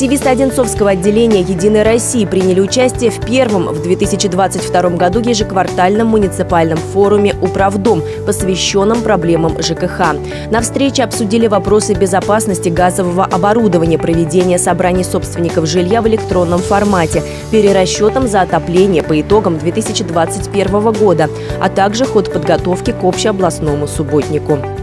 Активисты Одинцовского отделения «Единой России» приняли участие в первом в 2022 году ежеквартальном муниципальном форуме «Управдом», посвященном проблемам ЖКХ. На встрече обсудили вопросы безопасности газового оборудования, проведения собраний собственников жилья в электронном формате, перерасчетом за отопление по итогам 2021 года, а также ход подготовки к общеобластному субботнику.